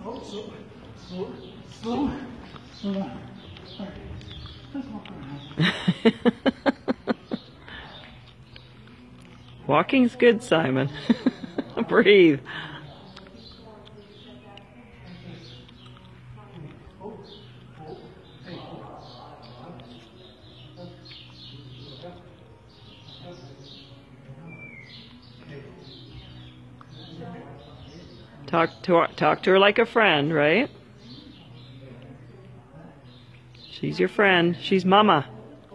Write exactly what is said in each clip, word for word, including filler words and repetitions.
Oh, slow, slow, slow, slow down. All right, let's walk around. Walking's good, Simon. Breathe. Talk to her, talk to her like a friend, right? She's your friend. She's mama.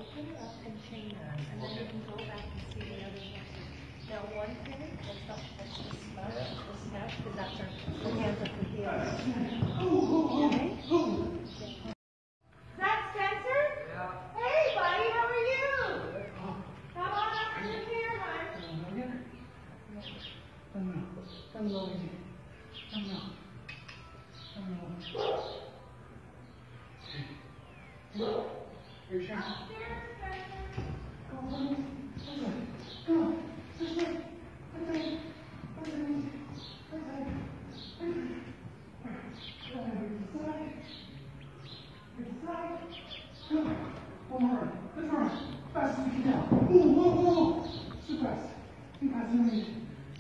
One more run. Let's run. Fast as we can now. Whoa, whoa, whoa. Too fast. Too fast. Too fast.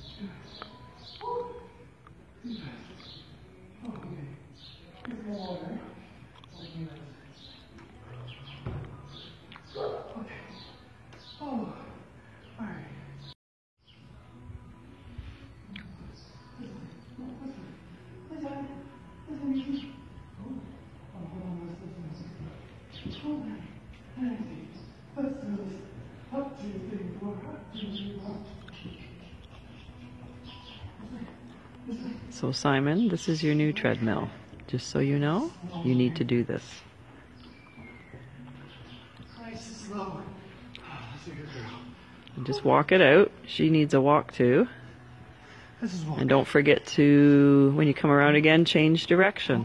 Too fast. Oh, okay. Here's more water. Okay. Oh. All right. So Simon, this is your new treadmill. Just so you know, you need to do this. And just walk it out. She needs a walk too. And don't forget to, when you come around again, change direction.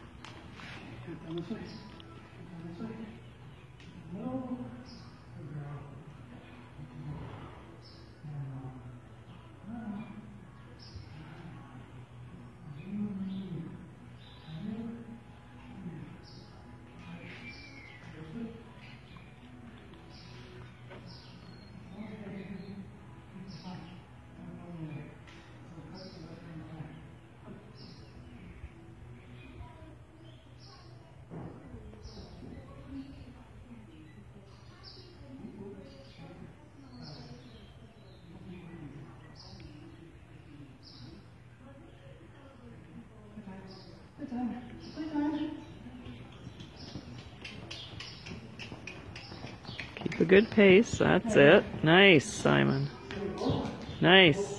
Keep a good pace. That's it. Nice, Simon. Nice.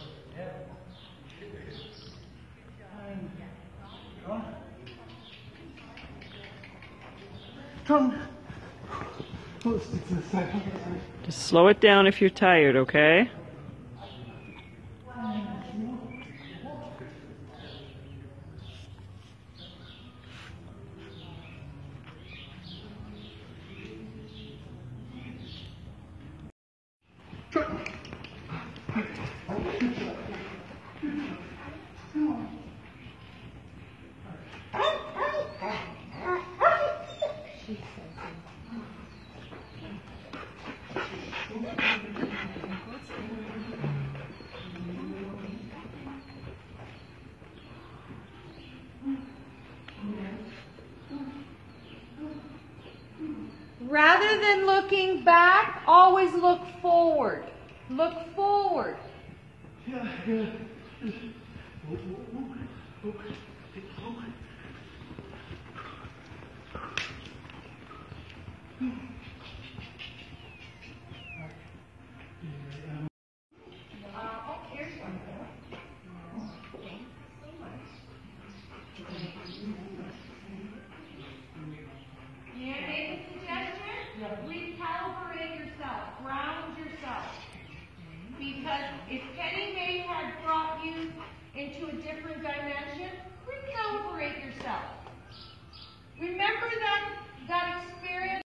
Come. Just slow it down if you're tired, okay? Rather than looking back, always look forward. Look forward. Yeah, yeah. Recalibrate yourself, ground yourself. Because if Penny May had brought you into a different dimension, recalibrate yourself. Remember that, that experience.